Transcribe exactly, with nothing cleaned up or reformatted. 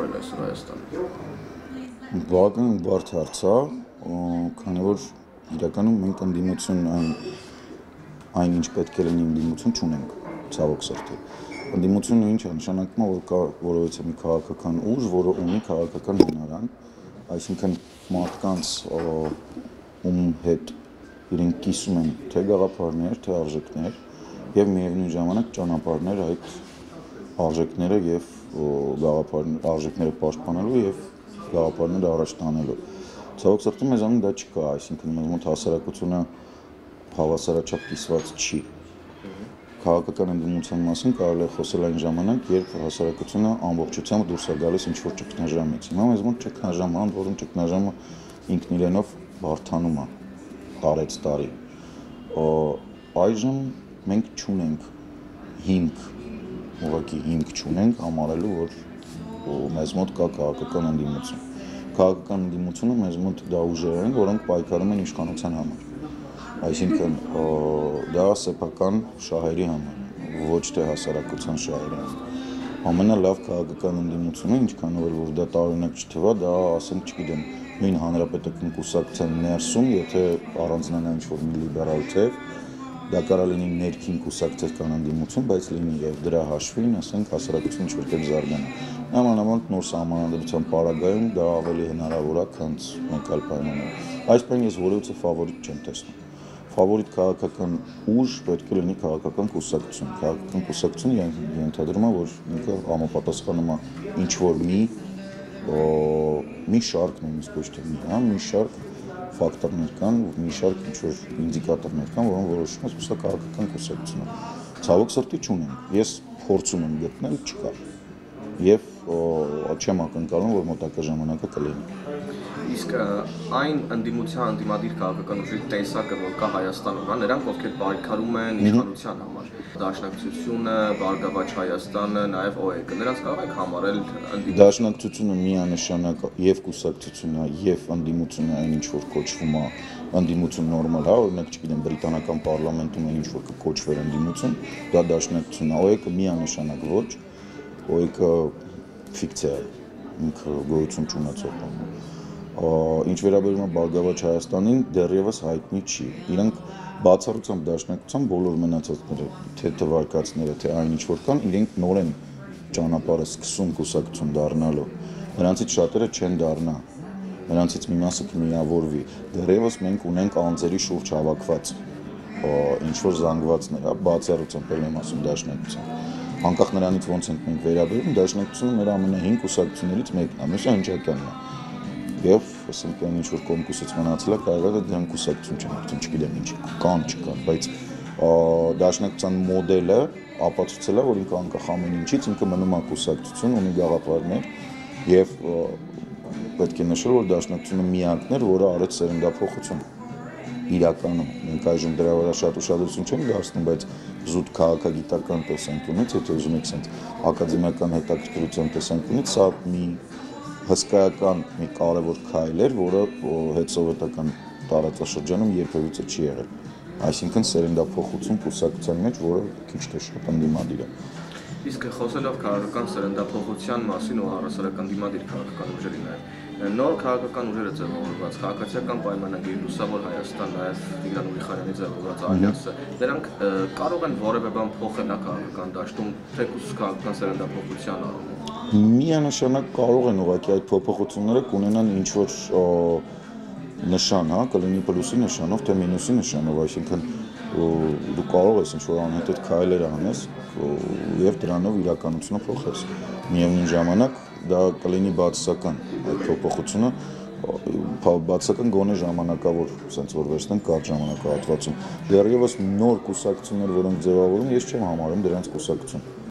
կառավարել այսօր Հայաստանում։ Բավական բարդ հարց է, քանի որ իրականում մենք ընդդիմություն այն այն ինչ պետք է լինի ընդդիմություն չունենք, ցավոք սրտի։ Ընդդիմությունը ինչ է նշանակում, որ կա որևէ մի քաղաքական ուժ, որը ունի քաղաքական հնարան, այսինքն մարդկանց ում հետ իրենք կիսում են թե գաղափարներ, թե արժեքներ եւ միևնույն ժամանակ ճանապարհներ այդ արժեքները եւ գաղափարներ արժեքները պաշտպանելու եւ գաղափարները առաջ տանելու։ Ցավոք սրտի մեզանում դա չկա, այսինքն մեզ մոտ հասարակությունը հավասարաչափ կիսված չի։ Քաղաքական ընդդիմության մասին կարելի է խոսել այն ժամանակ, երբ հասարակությունը ամբողջությամբ դուրս է գալիս ինչ-որ ճգնաժամից։ Հիմա մեզ մոտ ճգնաժամ է, որոնց ճգնաժամը ինքն իրենով բարթանում է տարեց տարի։ Այժմ մենք չունենք հիմք, ուղղակի հիմք չունենք համարելու, որ մեզ մոտ կա քաղաքական ընդդիմություն։ Քաղաքական ընդդիմությունը մեզ մոտ դա ուժեր են, որոնք պայքարում են իշխանության համար։ Այսինքն դա սեփական շահերի համար, ոչ թե հասարակության շահերի համար։ Ամենալավ քաղաքական ընդդիմությունը, ինչքան որ դա տարօրինակ չթվա, դա ասենք, չգիտեմ, նույն հանրապետական կուսակցության ներսում, եթե առանձնանա ինչ-որ մի լիբերալ թեւ, դա կարող լինի ներքին կուսակցական ընդդիմություն, բայց լինի եւ դրա հաշվին, ասենք, հասարակությունը ինչ-որ կերպ զարգանա։ Նամանավանդ նոր սահմանադրության պարագայում դա ավելի հնարավոր է, քան մեկ այլ պայմաններում։ Այսպես ես որևիցե ֆավորիտ չեմ տեսնում։ Ֆավորիտ քաղաքական ուժ պետք է լինի քաղաքական կուսակցություն։ Քաղաքական կուսակցությունը ենթադրում է, որ ինքը համապատասխանում է ինչ-որ մի մի շարք նույնիսկ ոչ թե մի, հա, մի շարք ֆակտորներ կան, մի շարք ինչ-որ ինդիկատորներ կան, որոնք որոշում է սա քաղաքական կուսակցությունը։ Ցավոք սրտի չունենք։ Ես փորձում եմ գտնել, չկա։ Եվ չեմ ակնկալում, որ մոտակա ժամանակը կլինի։ Իսկ այն ընդդիմության ընդդիմադիր քաղաքական ուժերի տեսակը, որ կա Հայաստանում, հա, նրանք ովքեր պայքարում են իշխանության համար, Դաշնակցությունը, Բարգավաճ Հայաստանը, նաև օ է կը, նրանց կարող եք համարել ընդդիմություն։ Դաշնակցությունը միանշանակ եւ կուսակցությունը եւ ընդդիմությունը այն ինչ որ կոչվում է ընդդիմություն նորմալ, հա, օրինակ չգիտեմ բրիտանական պարլամենտում այն ինչ որ կոչվեր ընդդիմություն, դա դաշնակցությունն է, օ է կը միանշանակ ոչ, օ է կը ֆիկցիա է, ինքը գոյություն չունեցող բան։ Ինչ վերաբերում է Բարգավաճ Հայաստանին, դեռևս հայտնի չի։ Իրենք բացառությամբ դաշնակցության բոլոր մնացածները, թե թվարկածները, թե այն ինչ որ կան, իրենք նոր են ճանապարհը սկսում կուսակցություն դառնալու։ Նրանցից շատերը չեն դառնա։ Նրանցից մի մասը կմիավորվի։ Դեռևս մենք ունենք անձերի շուրջ հավաքված ինչ որ զանգվածներ, հա, բացառությամբ եմ ասում դաշնակցության։ Անկախ նրանից ոնց ենք մենք վերաբերվում, դաշնակցությունը մեր ամենահին կուսակցություններից մեկն է, մյուսը հնչակյանն է։ Եվ ասենք այն ինչ որ կոմկուսից մնացել է, կարող է դրանք կուսակցություն չեն, արդեն չգիտեմ ինչ կան չկան, բայց դաշնակցության մոդելը ապացուցել է, որ ինքը անկախ ամեն ինչից ինքը մնում է կուսակցություն, ունի գաղափարներ եւ պետք է նշել, որ դաշնակցությունը միակն էր, որը արեց սերնդափոխություն իրականում։ Մենք այժմ դրա վրա շատ ուշադրություն չենք դարձնում, բայց զուտ քաղաքագիտական տեսանկյունից, եթե ուզում եք ասենք ակադեմիական հետաքրքրության տեսանկյունից, սա մի հսկայական մի կարևոր քայլ էր, որը հետսովետական տարածաշրջանում երբևիցե չի եղել։ Այսինքն սերնդափոխություն կուսակցության մեջ, որը քիչ թե շատ ընդդիմադիր է։ Իսկ խոսելով քաղաքական սերնդափոխության մասին ու առասարական ընդդիմադիր քաղաքական ուժերի նաև նոր քաղաքական ուժերը ձևավորված, քաղաքացիական պայմանագիր, Լուսավոր Հայաստան, նաև Տիգրան Ուրիխանյանի ձևավորված ալյանսը, դրանք կարող են որևէ բան փոխել քաղաքական դաշտում, թեկուզ քաղաքական սերնդափոխության առումով։ Միանշանակ կարող են ուղղակի այդ փոփոխությունները կունենան ինչ-որ նշան, հա, կլինի պլյուսի նշանով, թե մինուսի նշանով, այսինքն դու կարող ես ինչ-որ անհետ քայլեր անես եւ դրանով իրականությունը փոխես։ Միևնույն ժամանակ դա կլինի բացասական այդ փոփոխությունը, բացասական գոնե ժամանակավոր, ասենց որ վերցնենք կարճ ժամանակահատվածում։ Դեռևս նոր կուսակցություններ, որոնք ձևավորում, ես չեմ համարում դրանց կուսակցություն։